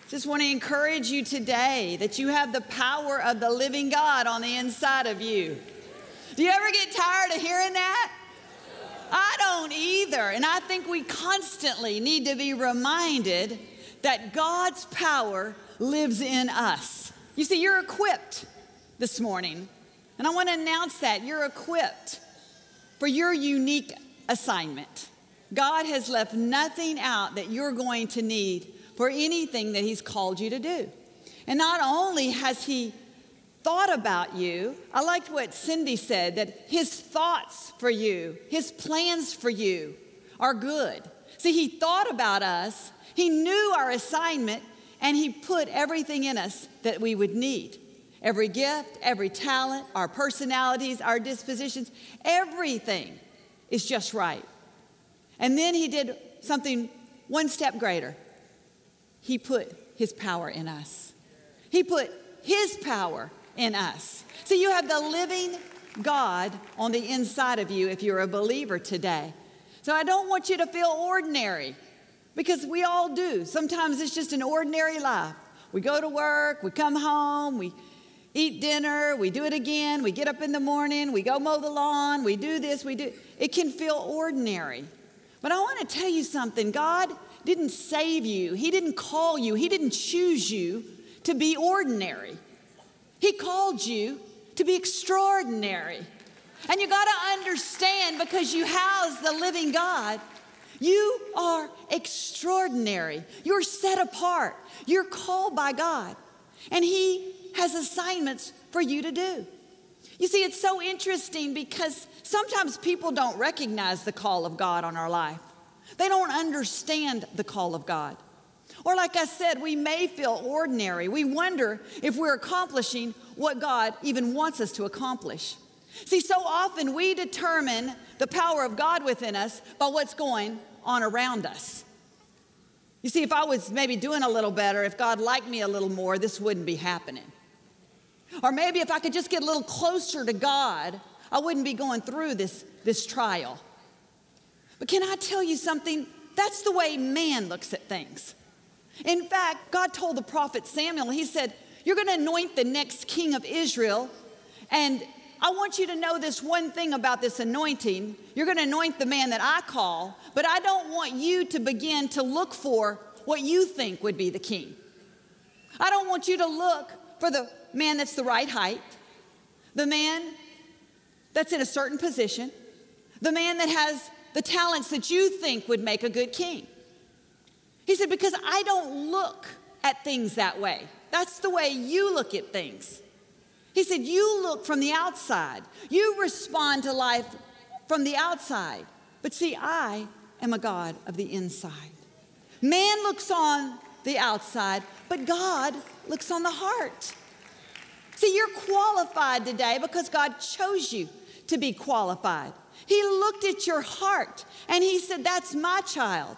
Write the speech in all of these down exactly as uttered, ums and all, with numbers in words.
Just want to encourage you today that you have the power of the living God on the inside of you. Do you ever get tired of hearing that? I don't either. And I think we constantly need to be reminded that God's power lives in us. You see, you're equipped this morning. And I want to announce that you're equipped for your unique assignment. God has left nothing out that you're going to need for anything that he's called you to do. And not only has he thought about you, I liked what Cindy said, that his thoughts for you, his plans for you are good. See, he thought about us, he knew our assignment, and he put everything in us that we would need. Every gift, every talent, our personalities, our dispositions, everything is just right. And then he did something one step greater. He put his power in us. He put his power in us. So you have the living God on the inside of you if you're a believer today. So I don't want you to feel ordinary, because we all do. Sometimes it's just an ordinary life. We go to work, we come home, we eat dinner, we do it again, we get up in the morning, we go mow the lawn, we do this, we do. It can feel ordinary. But I want to tell you something. God didn't save you. He didn't call you. He didn't choose you to be ordinary. He called you to be extraordinary. And you got to understand, because you house the living God, you are extraordinary. You're set apart. You're called by God. And he has assignments for you to do. You see, it's so interesting because sometimes people don't recognize the call of God on our life. They don't understand the call of God. Or like I said, we may feel ordinary. We wonder if we're accomplishing what God even wants us to accomplish. See, so often we determine the power of God within us by what's going on around us. You see, if I was maybe doing a little better, if God liked me a little more, this wouldn't be happening. Or maybe if I could just get a little closer to God, I wouldn't be going through this, this trial. But can I tell you something? That's the way man looks at things. In fact, God told the prophet Samuel, he said, you're going to anoint the next king of Israel, and I want you to know this one thing about this anointing. You're going to anoint the man that I call, but I don't want you to begin to look for what you think would be the king. I don't want you to look for the man that's the right height, the man that's in a certain position, the man that has the talents that you think would make a good king. He said, because I don't look at things that way. That's the way you look at things. He said, you look from the outside. You respond to life from the outside. But see, I am a God of the inside. Man looks on the outside, but God looks on the heart. See, you're qualified today because God chose you to be qualified. He looked at your heart and he said, that's my child.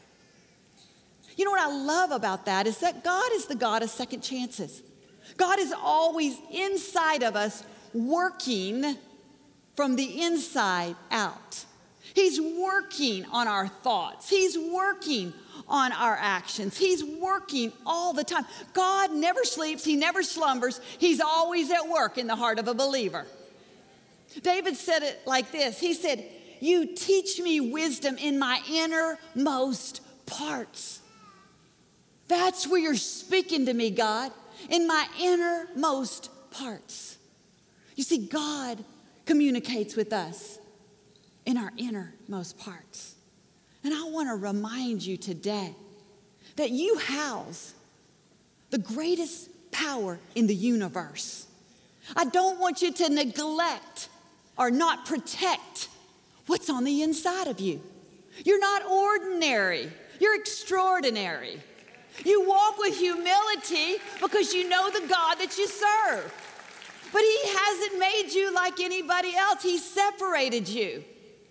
You know what I love about that is that God is the God of second chances. God is always inside of us, working from the inside out. He's working on our thoughts. He's working on our actions. He's working all the time. God never sleeps. He never slumbers. He's always at work in the heart of a believer. David said it like this. He said, you teach me wisdom in my innermost parts. That's where you're speaking to me, God, in my innermost parts. You see, God communicates with us in our innermost parts. And I want to remind you today that you house the greatest power in the universe. I don't want you to neglect or not protect what's on the inside of you. You're not ordinary. You're extraordinary. You walk with humility because you know the God that you serve. But he hasn't made you like anybody else. He separated you.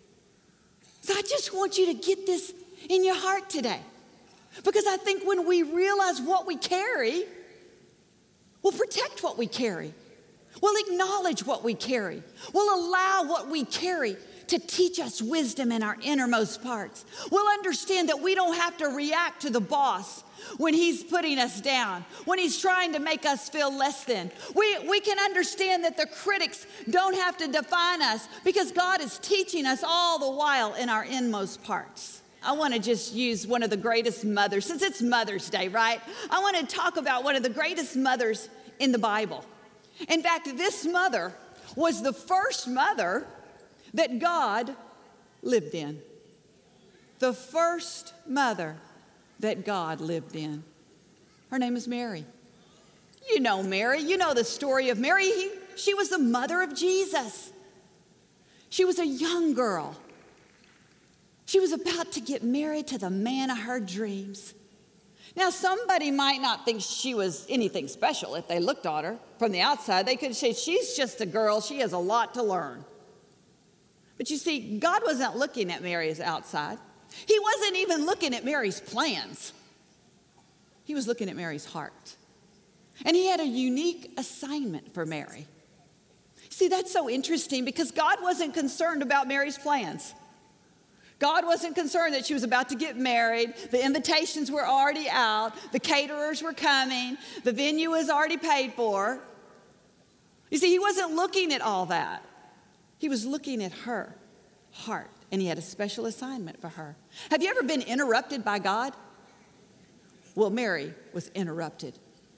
So I just want you to get this in your heart today. Because I think when we realize what we carry, we'll protect what we carry. We'll acknowledge what we carry. We'll allow what we carry to teach us wisdom in our innermost parts. We'll understand that we don't have to react to the boss when he's putting us down, when he's trying to make us feel less than. We, we can understand that the critics don't have to define us because God is teaching us all the while in our inmost parts. I want to just use one of the greatest mothers, since it's Mother's Day, right? I want to talk about one of the greatest mothers in the Bible. In fact, this mother was the first mother that God lived in. The first mother that God lived in. Her name is Mary. You know Mary. You know the story of Mary. He, she was the mother of Jesus. She was a young girl. She was about to get married to the man of her dreams. Now, somebody might not think she was anything special if they looked at her from the outside. They could say, she's just a girl. She has a lot to learn. But you see, God wasn't looking at Mary's outside. He wasn't even looking at Mary's plans. He was looking at Mary's heart. And he had a unique assignment for Mary. See, that's so interesting because God wasn't concerned about Mary's plans. God wasn't concerned that she was about to get married. The invitations were already out. The caterers were coming. The venue was already paid for. You see, he wasn't looking at all that. He was looking at her heart, and he had a special assignment for her. Have you ever been interrupted by God? Well, Mary was interrupted.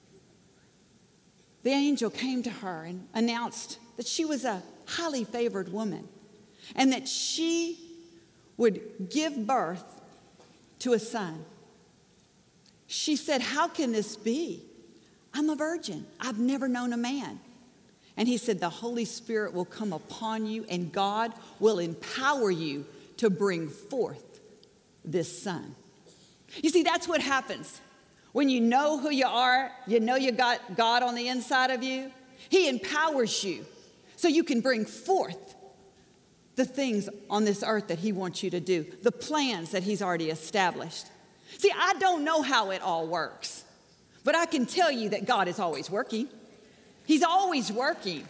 The angel came to her and announced that she was a highly favored woman and that she would give birth to a son. She said, how can this be? I'm a virgin. I've never known a man. And he said, the Holy Spirit will come upon you and God will empower you to bring forth this son. You see, that's what happens. When you know who you are, you know you got God on the inside of you, he empowers you so you can bring forth the things on this earth that he wants you to do, the plans that he's already established. See, I don't know how it all works, but I can tell you that God is always working. He's always working.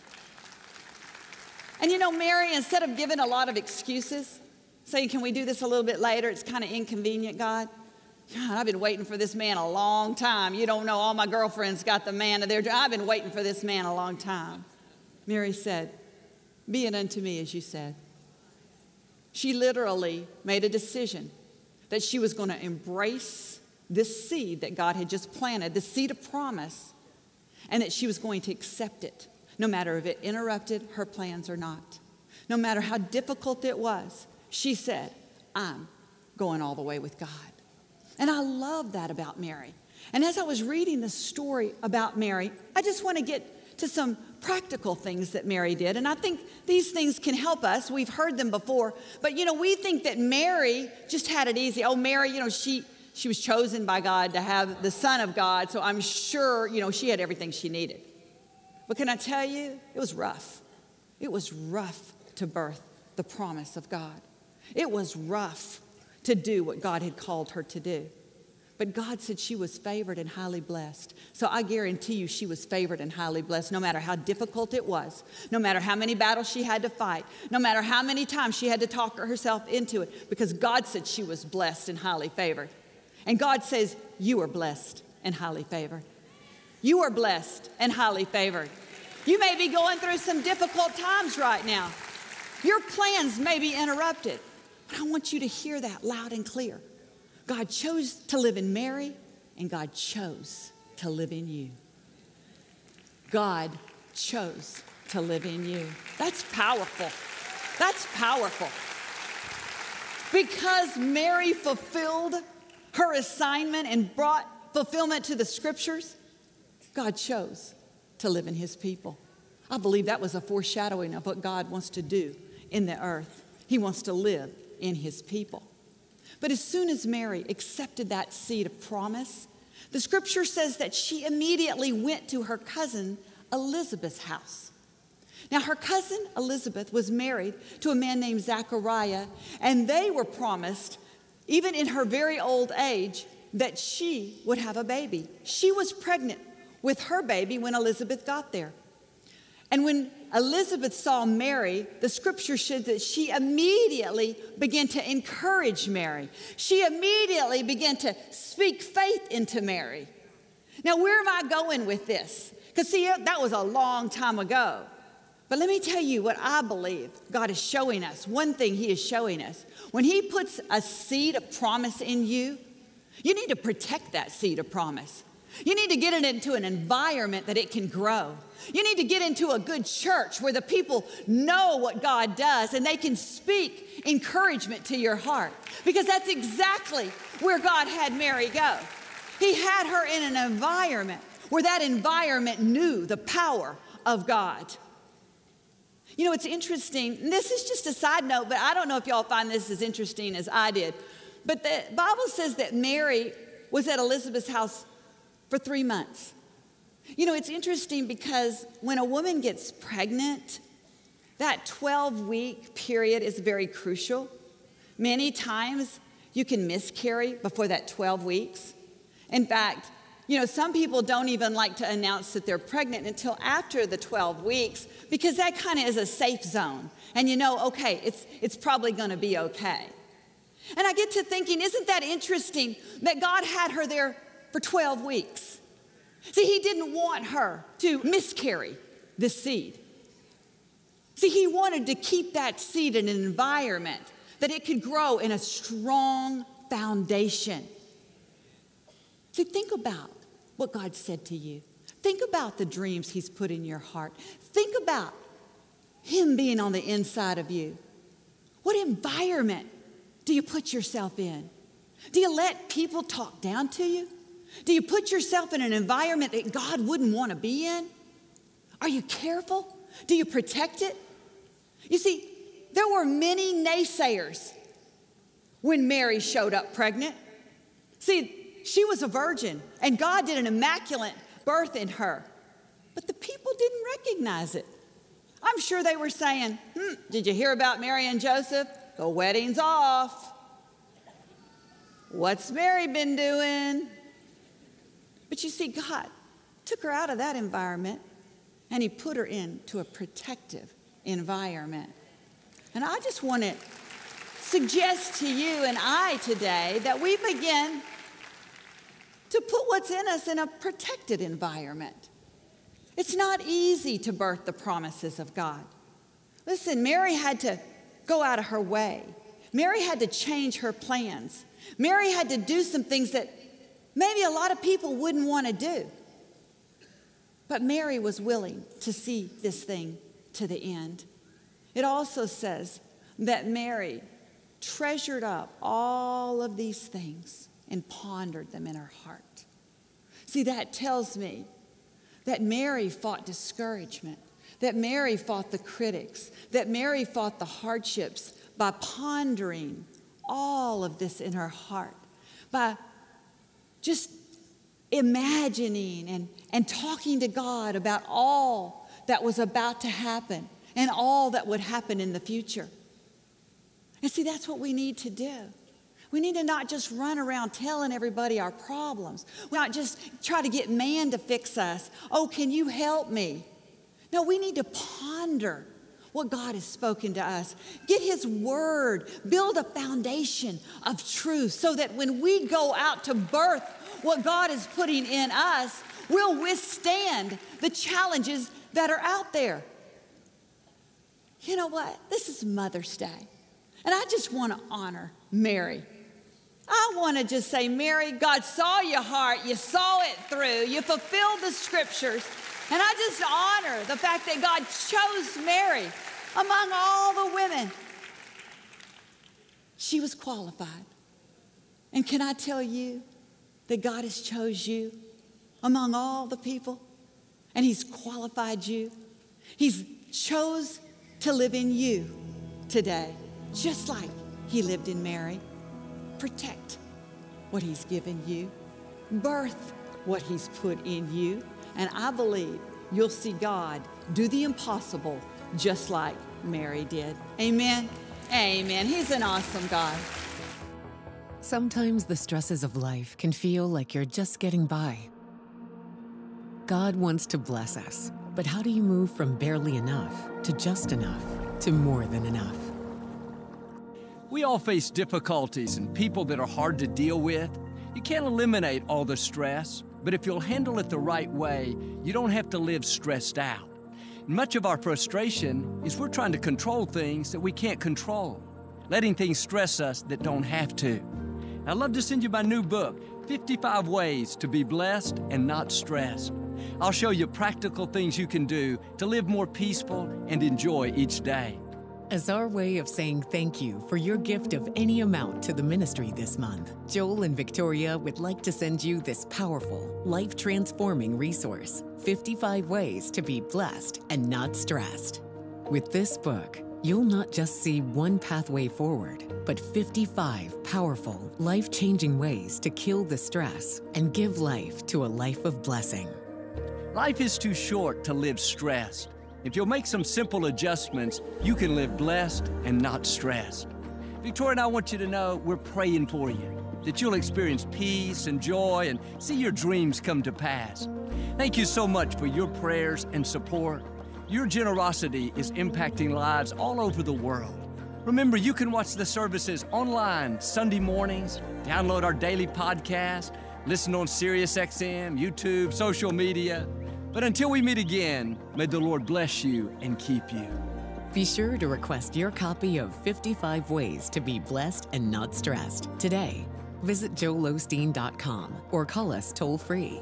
And you know, Mary, instead of giving a lot of excuses, saying, can we do this a little bit later? It's kind of inconvenient, God. God, I've been waiting for this man a long time. You don't know, all my girlfriends got the man of their dream. I've been waiting for this man a long time. Mary said, be it unto me as you said. She literally made a decision that she was going to embrace this seed that God had just planted, the seed of promise, and that she was going to accept it, no matter if it interrupted her plans or not. No matter how difficult it was, she said, I'm going all the way with God. And I love that about Mary. And as I was reading the story about Mary, I just want to get to some practical things that Mary did. And I think these things can help us. We've heard them before. But, you know, we think that Mary just had it easy. Oh, Mary, you know, she, she was chosen by God to have the Son of God. So I'm sure, you know, she had everything she needed. But can I tell you, it was rough. It was rough to birth the promise of God. It was rough to do what God had called her to do. But God said she was favored and highly blessed. So I guarantee you she was favored and highly blessed no matter how difficult it was, no matter how many battles she had to fight, no matter how many times she had to talk herself into it, because God said she was blessed and highly favored. And God says, you are blessed and highly favored. You are blessed and highly favored. You may be going through some difficult times right now. Your plans may be interrupted. But I want you to hear that loud and clear. God chose to live in Mary, and God chose to live in you. God chose to live in you. That's powerful. That's powerful. Because Mary fulfilled her assignment and brought fulfillment to the scriptures, God chose to live in his people. I believe that was a foreshadowing of what God wants to do in the earth. He wants to live in his people. But as soon as Mary accepted that seed of promise, the scripture says that she immediately went to her cousin Elizabeth's house. Now, her cousin Elizabeth was married to a man named Zachariah, and they were promised, even in her very old age, that she would have a baby. She was pregnant with her baby when Elizabeth got there. And when Elizabeth saw Mary, the scripture says that she immediately began to encourage Mary. She immediately began to speak faith into Mary. Now, where am I going with this? Because, see, that was a long time ago. But let me tell you what I believe God is showing us. One thing he is showing us. When he puts a seed of promise in you, you need to protect that seed of promise. You need to get it into an environment that it can grow. You need to get into a good church where the people know what God does and they can speak encouragement to your heart. Because that's exactly where God had Mary go. He had her in an environment where that environment knew the power of God. You know, it's interesting, and this is just a side note, but I don't know if y'all find this as interesting as I did. But the Bible says that Mary was at Elizabeth's house for three months. You know, it's interesting because when a woman gets pregnant, that twelve-week period is very crucial. Many times you can miscarry before that twelve weeks. In fact, you know, some people don't even like to announce that they're pregnant until after the twelve weeks because that kind of is a safe zone. And you know, okay, it's, it's probably going to be okay. And I get to thinking, isn't that interesting that God had her there for twelve weeks? See, he didn't want her to miscarry the seed. See, he wanted to keep that seed in an environment that it could grow in a strong foundation. See, think about what God said to you. Think about the dreams he's put in your heart. Think about him being on the inside of you. What environment do you put yourself in? Do you let people talk down to you? Do you put yourself in an environment that God wouldn't want to be in? Are you careful? Do you protect it? You see, there were many naysayers when Mary showed up pregnant. See, she was a virgin, and God did an immaculate birth in her. But the people didn't recognize it. I'm sure they were saying, hmm, did you hear about Mary and Joseph? The wedding's off. What's Mary been doing? But you see, God took her out of that environment, and he put her into a protective environment. And I just want to suggest to you and I today that we begin to put what's in us in a protected environment. It's not easy to birth the promises of God. Listen, Mary had to go out of her way. Mary had to change her plans. Mary had to do some things that maybe a lot of people wouldn't want to do. But Mary was willing to see this thing to the end. It also says that Mary treasured up all of these things and pondered them in her heart. See, that tells me that Mary fought discouragement, that Mary fought the critics, that Mary fought the hardships by pondering all of this in her heart, by just imagining and, and talking to God about all that was about to happen and all that would happen in the future. And see, that's what we need to do. We need to not just run around telling everybody our problems. We not just try to get man to fix us. Oh, can you help me? No, we need to ponder what God has spoken to us. Get his word. Build a foundation of truth so that when we go out to birth what God is putting in us, we'll withstand the challenges that are out there. You know what? This is Mother's Day. And I just want to honor Mary. I want to just say, Mary, God saw your heart. You saw it through. You fulfilled the scriptures. And I just honor the fact that God chose Mary among all the women. She was qualified. And can I tell you that God has chose you among all the people? And he's qualified you. He's chose to live in you today, just like he lived in Mary. Protect what he's given you. Birth what he's put in you. And I believe you'll see God do the impossible just like Mary did. Amen? Amen. He's an awesome God. Sometimes the stresses of life can feel like you're just getting by. God wants to bless us. But how do you move from barely enough to just enough to more than enough? We all face difficulties and people that are hard to deal with. You can't eliminate all the stress, but if you'll handle it the right way, you don't have to live stressed out. Much of our frustration is we're trying to control things that we can't control, letting things stress us that don't have to. I'd love to send you my new book, fifty-five Ways to Be Blessed and Not Stressed. I'll show you practical things you can do to live more peaceful and enjoy each day. As our way of saying thank you for your gift of any amount to the ministry this month, Joel and Victoria would like to send you this powerful, life-transforming resource, fifty-five Ways to Be Blessed and Not Stressed. With this book, you'll not just see one pathway forward, but fifty-five powerful, life-changing ways to kill the stress and give life to a life of blessing. Life is too short to live stressed. If you'll make some simple adjustments, you can live blessed and not stressed. Victoria and I want you to know we're praying for you, that you'll experience peace and joy and see your dreams come to pass. Thank you so much for your prayers and support. Your generosity is impacting lives all over the world. Remember, you can watch the services online Sunday mornings, download our daily podcast, listen on Sirius X M, YouTube, social media. But until we meet again, may the Lord bless you and keep you. Be sure to request your copy of fifty-five Ways to Be Blessed and Not Stressed today. Visit joel osteen dot com or call us toll-free.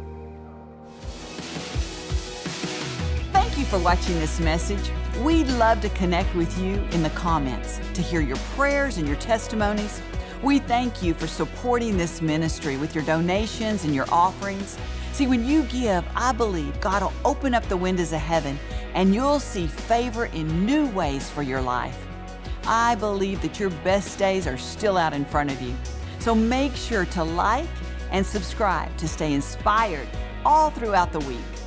Thank you for watching this message. We'd love to connect with you in the comments to hear your prayers and your testimonies. We thank you for supporting this ministry with your donations and your offerings. See, when you give, I believe God will open up the windows of heaven and you'll see favor in new ways for your life. I believe that your best days are still out in front of you. So make sure to like and subscribe to stay inspired all throughout the week.